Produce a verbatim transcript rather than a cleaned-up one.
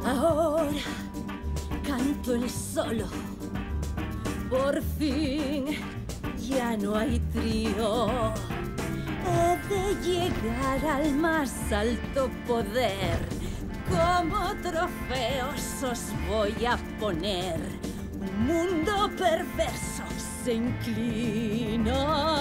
Ahora canto el solo. Por fin ya no hay trío. He de llegar al más alto poder. Como trofeos os voy a poner. Un mundo perverso se inclina